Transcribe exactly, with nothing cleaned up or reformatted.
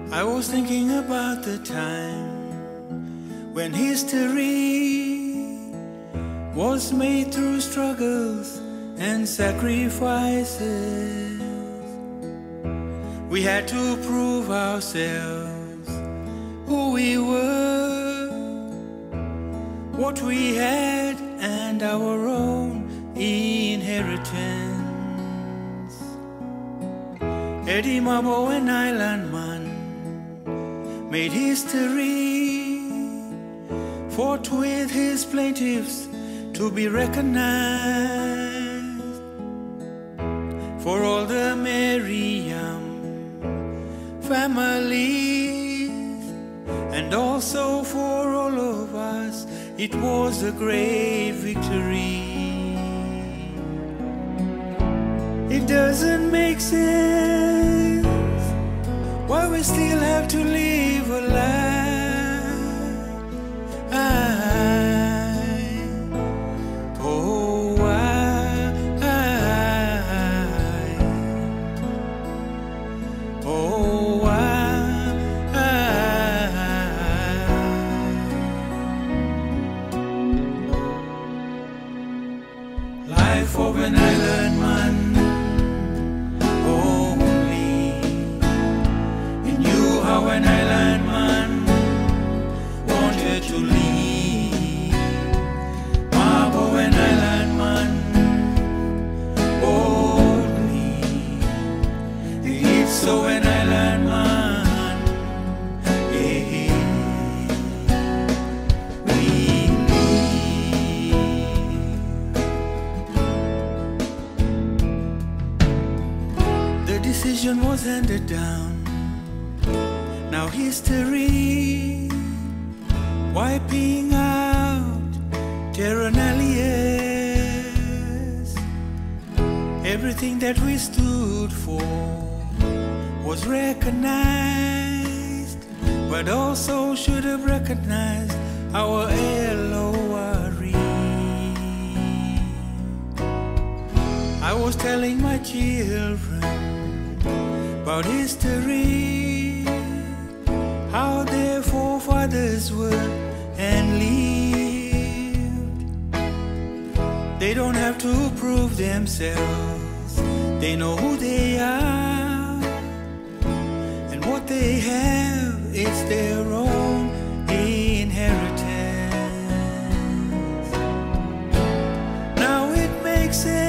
I was thinking about the time when history was made through struggles and sacrifices. We had to prove ourselves, who we were, what we had, and our own inheritance. Eddie Mabo, an island man, made history, fought with his plaintiffs to be recognized. For all the Miriam families, and also for all of us, it was a great victory. It doesn't make sense why we still have to live a lie. I, oh, I, I, oh, I, I. Life of an island man. An island man wanted to leave. Mabo, an island man, boldly. It's so an island man, yeah, we leave. The decision was handed down. Now history wiping out Terranalias. Everything that we stood for was recognized, but also should have recognized our L O R E. I was telling my children about history, how their forefathers were and lived. They don't have to prove themselves, they know who they are, and what they have is their own inheritance. Now it makes sense